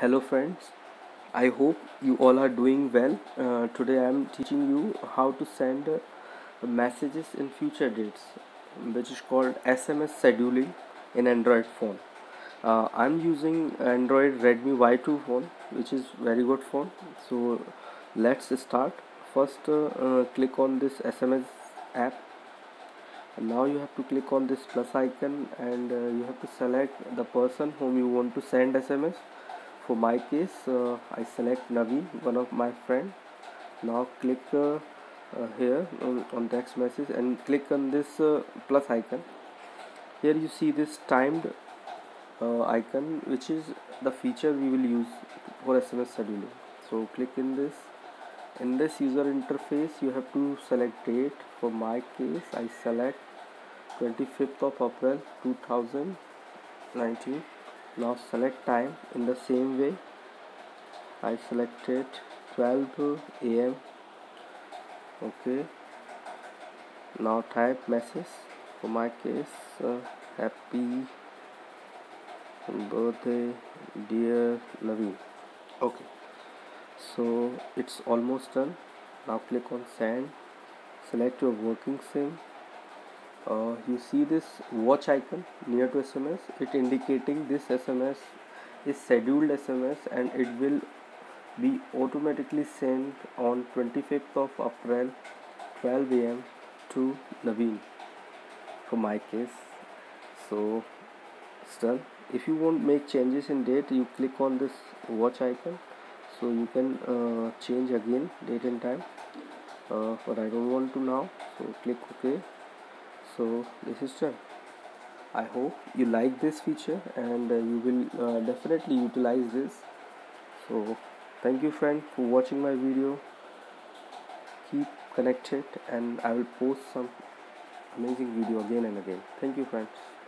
Hello friends, I hope you all are doing well. Today I am teaching you how to send messages in future dates, which is called SMS scheduling in Android phone. I'm using Android Redmi Y2 phone, which is very good phone. So let's start. First click on this SMS app, and now you have to click on this plus icon, and you have to select the person whom you want to send SMS. For my case, I select Naveen, one of my friend. Now click here on text message and click on this plus icon. Here you see this timed icon, which is the feature we will use for SMS scheduling. So click in this. In this user interface, you have to select date. For my case, I select 25th of April 2019. Now select time in the same way. I selected 12 a.m. Okay. Now type message. For my case, happy birthday dear Naveen. Okay, so it's almost done. Now click on send. Select your working SIM. You see this watch icon near to SMS. It indicating this SMS is scheduled SMS, and it will be automatically sent on 25th of April 12 a.m. to Naveen for my case. So it's done. If you want make changes in date, you click on this watch icon, so you can change again date and time, but I don't want to now, so click OK. So this is done. I hope you like this feature, and you will definitely utilize this. So thank you friend for watching my video. Keep connected, and I will post some amazing video again and again. Thank you friends.